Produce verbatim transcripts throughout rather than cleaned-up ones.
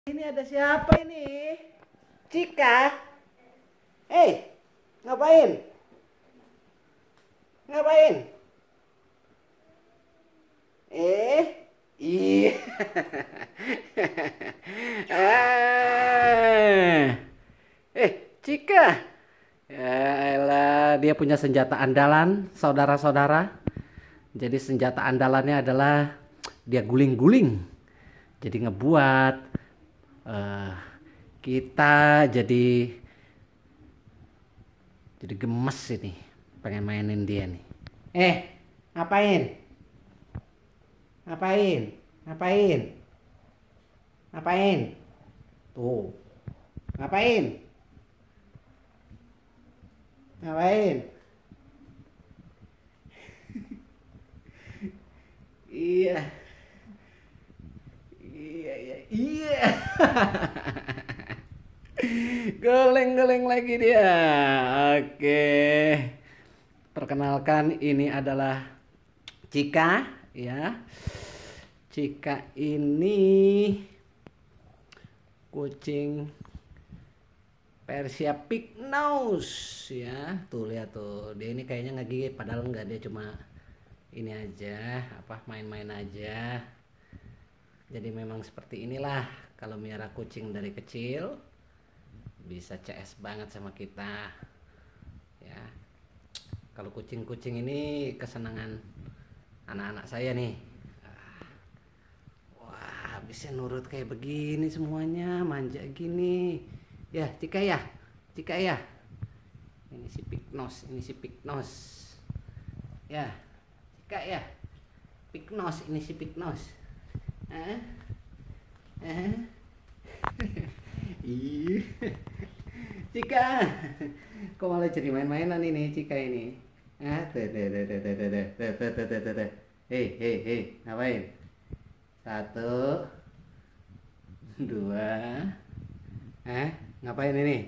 Ini ada siapa ini? Cika? Eh, ngapain? Ngapain? Eh, iya. Ah. Eh, Cika. Ya elah, dia punya senjata andalan, saudara-saudara. Jadi senjata andalannya adalah dia guling-guling. Jadi ngebuat uh, kita jadi jadi gemes ini. Pengen mainin dia nih. Eh, ngapain? Ngapain? Ngapain? Ngapain? Tuh. Ngapain? Ngapain? Iya. Iya, iya, iya. Goleng-goleng lagi dia. Oke. Perkenalkan, ini adalah Cika, ya. Cika ini kucing Persia Pig Nose, ya. Tuh lihat tuh, dia ini kayaknya nggak gigit, padahal nggak, dia cuma ini aja, apa main-main aja. Jadi memang seperti inilah kalau miara kucing dari kecil, bisa C S banget sama kita, ya. Kalau kucing-kucing ini kesenangan anak-anak saya nih. Wah, bisa nurut kayak begini semuanya, manja gini. Ya, Cika ya, Cika ya. Ini si Pignos, ini si Pignos. Ya, Cika ya. Pignos, ini si Pignos. Eh? Eh? Ih. Cika. Kok malah jadi main-mainan ini Cika ini? Ah, tuh tuh tuh tuh tuh tuh tuh tuh tuh tuh tuh tuh. Hei, hei, hei, ngapain? Satu, dua, eh, ngapain ini?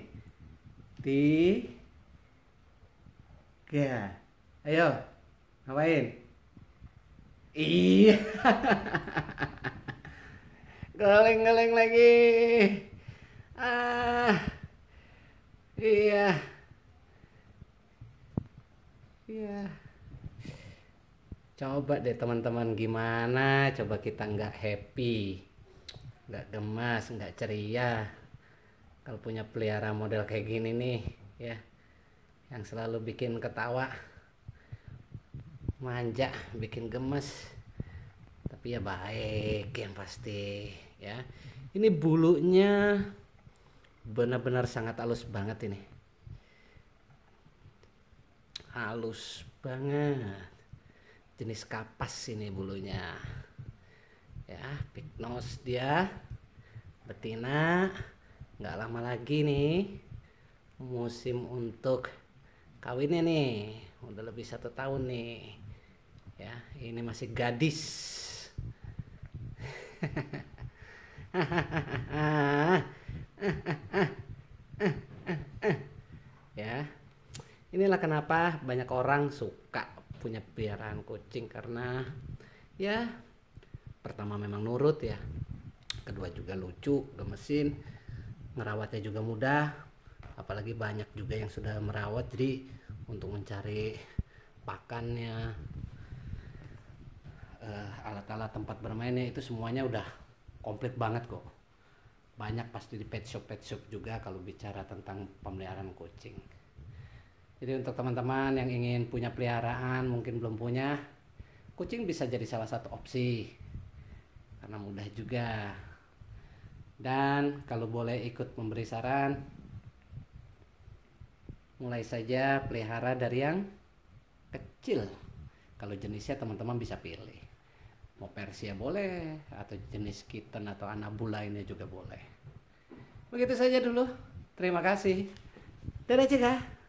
Tiga, ayo, ngapain? Iya, goleng-goleng lagi. Ah, iya, iya. Coba deh teman-teman, gimana coba kita nggak happy, nggak gemas, nggak ceria kalau punya pelihara model kayak gini nih, ya, yang selalu bikin ketawa, manja, bikin gemes, tapi ya baik yang pasti, ya. Ini bulunya benar-benar sangat halus banget ini, halus banget. Jenis kapas ini bulunya, ya. Pignos dia, betina. Nggak lama lagi nih musim untuk kawinnya nih, udah lebih satu tahun nih, ya. Ini masih gadis. Ya, inilah kenapa banyak orang suka punya peliharaan kucing, karena ya pertama memang nurut, ya, kedua juga lucu, gemesin, ngerawatnya juga mudah, apalagi banyak juga yang sudah merawat, jadi untuk mencari pakannya, uh, alat-alat tempat bermainnya, itu semuanya udah komplit banget kok. Banyak pasti di pet shop pet shop juga kalau bicara tentang pemeliharaan kucing. Jadi untuk teman-teman yang ingin punya peliharaan, mungkin belum punya, kucing bisa jadi salah satu opsi karena mudah juga. Dan kalau boleh ikut memberi saran, mulai saja pelihara dari yang kecil. Kalau jenisnya teman-teman bisa pilih, mau Persia boleh, atau jenis kitten atau Anabula ini juga boleh. Begitu saja dulu, terima kasih. Dadah Cika.